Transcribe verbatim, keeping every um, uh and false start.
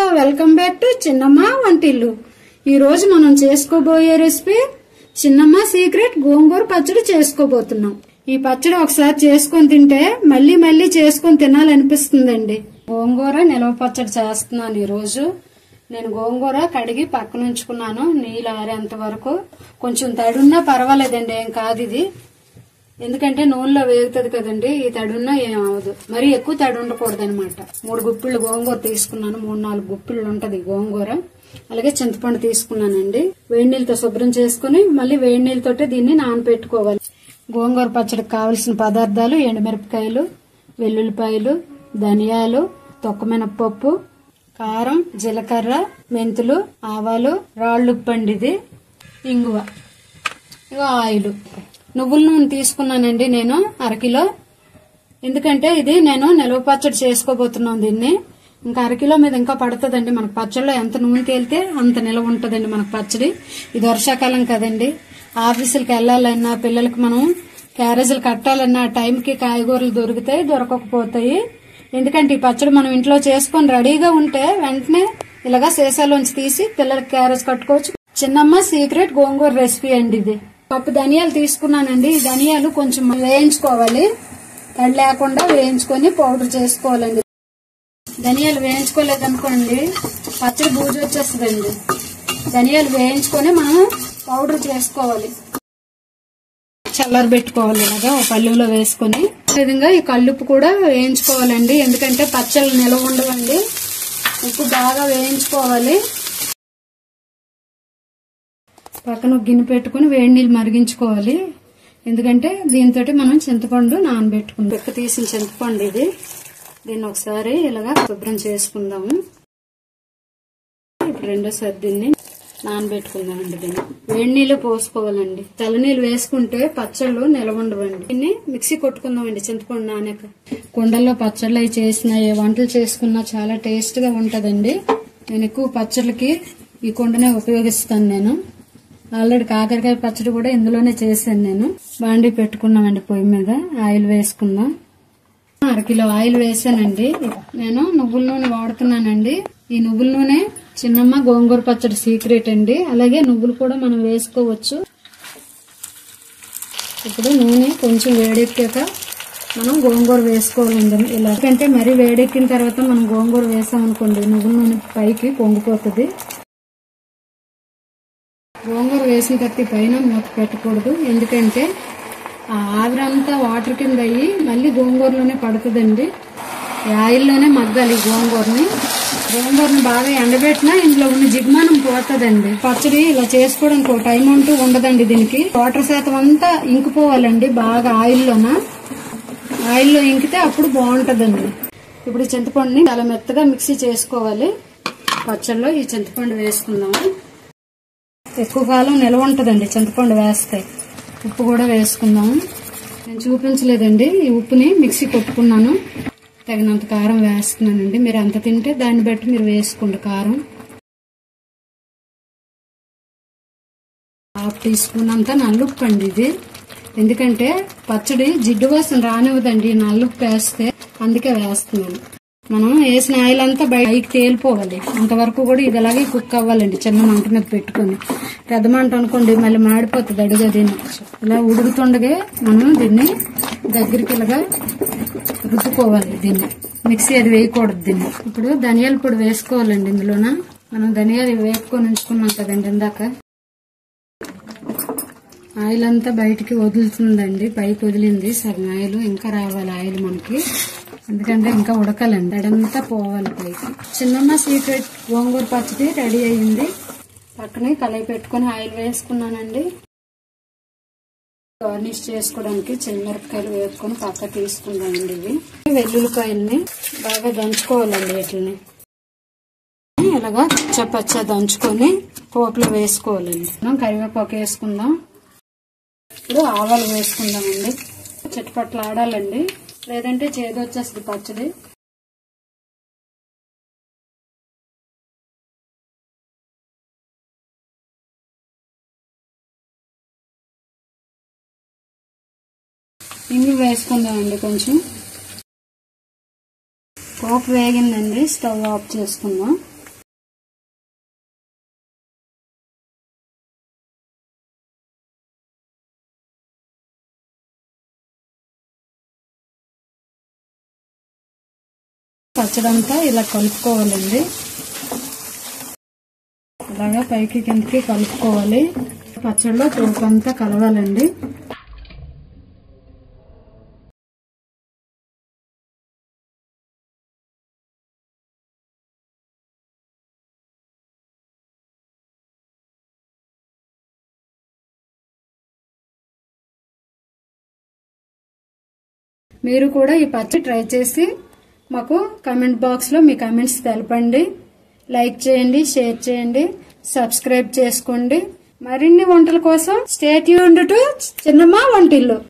Welcome back to చిన్నమ్మ వంటిల్లు. ఈ రోజు మనం చేసుకోబోయే రెసిపీ చిన్నమ్మ సీక్రెట్ గోంగూర పచ్చడి చేసుకోబోతున్నాం. ఈ పచ్చడి ఒకసారి చేసుకొని తింటే మళ్ళీ మళ్ళీ చేసుకొని తినాలనిపిస్తుందండి. గోంగూర నిలవ పచ్చడి చేస్తున్నాను. ఈ రోజు నేను గోంగూర కడిగి పక్కన ఉంచుకున్నాను నీళ్ళు ఆరేంత వరకు. కొంచెం తడున్నా పర్వాలేదండి, ఏం కాదు ఇది. ఎందుకంటే నూనెలో వేగుతుంది కదండి, ఈ తడున్నా ఏమవదు. మరి ఎక్కువ తడి ఉండకూడదు అనమాట. మూడు గుప్పిళ్ళు గోంగూర తీసుకున్నాను, మూడు నాలుగు గుప్పిళ్ళు ఉంటది గోంగూర. అలాగే చింతపండు తీసుకున్నానండి. వేడి నీళ్ళతో శుభ్రం చేసుకుని మళ్ళీ వేడి నీళ్ళతోటే దీన్ని నానబెట్టుకోవాలి. గోంగూర పచ్చడికి కావలసిన పదార్థాలు: ఎండుమిరపకాయలు, వెల్లుల్లిపాయలు, ధనియాలు, తొక్కమినపప్పు, కారం, జీలకర్ర, మెంతులు, ఆవాలు, రాళ్ళుప్పండి, ఇది ఇంగువ, ఇక ఆయిల్. నువ్వుల నూనె తీసుకున్నానండి నేను అరకిలో. ఎందుకంటే ఇది నేను నిలవ పచ్చడి చేసుకోబోతున్నాను. దీన్ని ఇంకా అరకిలో మీద ఇంకా పడుతుందండి. మనకు పచ్చడిలో ఎంత నూనె తేలితే అంత నిలవ ఉంటుందండి మనకు పచ్చడి. ఇది వర్షాకాలం కదండి, ఆఫీసులకు వెళ్లాలన్నా పిల్లలకి మనం క్యారేజీలు కట్టాలన్నా టైంకి కాయగూరలు దొరుకుతాయి, దొరకకపోతాయి. ఎందుకంటే ఈ పచ్చడి మనం ఇంట్లో చేసుకొని రెడీగా ఉంటే వెంటనే ఇలాగా సీసాలోంచి తీసి పిల్లలకి క్యారేజ్ కట్టుకోవచ్చు. చిన్నమ్మ సీక్రెట్ గోంగూర రెసిపీ అండి ఇది. పప్పు ధనియాలు తీసుకున్నానండి. ఈ ధనియాలు కొంచెం వేయించుకోవాలి, తడి లేకుండా వేయించుకొని పౌడర్ చేసుకోవాలండి. ధనియాలు వేయించుకోలేదనుకోండి పచ్చడి బూజు వచ్చేస్తుందండి. ధనియాలు వేయించుకొని మనం పౌడర్ చేసుకోవాలి, చల్లారి పెట్టుకోవాలి. ఇలాగా ఒక పళ్ళెంలో వేసుకొని ఈ విధంగా ఈ కల్లుప్పు కూడా వేయించుకోవాలండి. ఎందుకంటే పచ్చళ్ళు నిలవ ఉండవండి, ఉప్పు బాగా వేయించుకోవాలి. పక్కన ఒక గిన్నె పెట్టుకుని వేడి నీళ్ళు మరిగించుకోవాలి. ఎందుకంటే దీంతో మనం చింతపండు నానబెట్టుకుందాం. పెక్క తీసిన చింతపండు ఇది. దీన్ని ఒకసారి ఇలాగా శుభ్రం చేసుకుందాము. ఇప్పుడు రెండోసారి దీన్ని నానబెట్టుకుందామండి. దీన్ని వేడి నీళ్ళు పోసుకోవాలండి. చల్లనీళ్ళు వేసుకుంటే పచ్చళ్ళు నిలవండవండి. దీన్ని మిక్సీ కొట్టుకుందామండి చింతపండు నానాక. కుండల్లో పచ్చళ్ళు అవి చేసిన ఏ వంటలు చేసుకున్నా చాలా టేస్ట్ గా ఉంటదండి. నేను ఎక్కువ పచ్చళ్ళకి ఈ కుండనే ఉపయోగిస్తాను. నేను ఆల్రెడీ కాకరకాయ పచ్చడి కూడా ఇందులోనే చేశాను. నేను బాండీ పెట్టుకున్నామండి, పొయ్యి మీద ఆయిల్ వేసుకుందాం. అరకిలో ఆయిల్ వేసానండి. నేను నువ్వుల నూనె వాడుతున్నానండి. ఈ నువ్వుల నూనె చిన్నమ్మ గోంగూర పచ్చడి సీక్రెట్ అండి. అలాగే నువ్వులు కూడా మనం వేసుకోవచ్చు. ఇప్పుడు నూనె కొంచెం వేడెక్కాక మనం గోంగూర వేసుకోవాలండి. ఇలా ఎందుకంటే మరీ వేడెక్కిన తర్వాత మనం గోంగూర వేసామనుకోండి నువ్వుల నూనె పైకి పొంగిపోతుంది. గోంగూర వేసిన తర్వాత పైన మూత పెట్టకూడదు, ఎందుకంటే ఆ ఆవిరంతా వాటర్ కింద అయ్యి మళ్ళీ గోంగూరలోనే పడుతుందండి. ఆయిల్లోనే మగ్గాలి గోంగూరని. గోంగూరని బాగా ఎండబెట్టినా ఇందులో ఉన్న జిగ్మానం పోతుందండి. పచ్చడి ఇలా చేసుకోవడానికి ఒక టైం అంటూ ఉండదండి. దీనికి వాటర్ శాతం అంతా ఇంకిపోవాలండి బాగా ఆయిల్లోన. ఆయిల్లో ఇంకితే అప్పుడు బాగుంటదండి. ఇప్పుడు ఈ చింతపండుని చాలా మెత్తగా మిక్సీ చేసుకోవాలి. పచ్చడిలో ఈ చింతపండు వేసుకుందాము. ఎక్కువ కాలం నిల్వ ఉంటుందండి చింతపండు వేస్తే. ఉప్పు కూడా వేసుకుందాము. నేను చూపించలేదండి, ఈ ఉప్పుని మిక్సీ కొట్టుకున్నాను. తగినంత కారం వేస్తున్నానండి. మీరు ఎంత తింటే దాన్ని బట్టి మీరు వేసుకోండి కారం. హాఫ్ టీ స్పూన్ అంతా నల్లుప్పు అండి ఇది. ఎందుకంటే పచ్చడి జిడ్డు వాసన రానివ్వదండి నల్లుప్పు వేస్తే, అందుకే వేస్తున్నాను. మనం వేసిన ఆయిల్ అంతా బయటకి తేలిపోవాలి. అంతవరకు కూడా ఇది అలాగే కుక్ అవ్వాలండి చిన్న మంట మీద పెట్టుకుని. పెద్ద మంట అనుకోండి మళ్ళీ మాడిపోతుంది అడుగు. దీన్ని ఇలా ఉడుకుతుండగా మనం దీన్ని దగ్గరికి ఇలాగా రుద్దుకోవాలి. దీన్ని మిక్సీ అది వేయకూడదు. దీన్ని ఇప్పుడు ధనియాల పొడి వేసుకోవాలండి. ఇందులోన మనం ధనియాలు వేసుకొని ఉంచుకున్నాం కదండి ఇందాక. ఆయిల్ అంతా బయటికి వదులుతుందండి, పైకి వదిలింది సగం ఆయిల్. ఇంకా రావాలి ఆయిల్ మనకి, ఎందుకంటే ఇంకా ఉడకాలండి. అడంతా పోవాలి పైకి. చిన్నమ్మ సీక్రెట్ గోంగూర పచ్చడి రెడీ అయ్యింది. పక్కనే కలయి పెట్టుకుని ఆయిల్ వేసుకున్నానండి. గార్నిష్ చేసుకోవడానికి చెన్నమిరపకాయలు వేసుకొని పక్క తీసుకుందామండి. ఇవి వెల్లుల్లిపాయల్ని బాగా దంచుకోవాలండి. వీటిని ఇలాగా పచ్చ దంచుకొని పోపులో వేసుకోవాలండి. మనం కరివేపాకు వేసుకుందాం. ఇప్పుడు ఆవాలు వేసుకుందామండి. చిటపట్లు ఆడాలండి, లేదంటే చేదొచ్చేస్తుంది పచ్చడి. ఇంగు వేసుకుందామండి. కొంచెం పోపు వేగిందండి, స్టవ్ ఆఫ్ చేసుకుందాం. పచ్చడంతా ఇలా కలుపుకోవాలండి. అలాగా పైకి కిందకి కలుపుకోవాలి. పచ్చడిలో పోపంతా కలవాలండి. మీరు కూడా ఈ పచ్చడి ట్రై చేసి మాకు కామెంట్ బాక్స్ లో మీ కామెంట్స్ తెలపండి. లైక్ చేయండి, షేర్ చేయండి, సబ్స్క్రైబ్ చేసుకోండి. మరిన్ని వంటల కోసం స్టే ట్యూన్డ్ టు చిన్నమ్మ వంటిల్లు.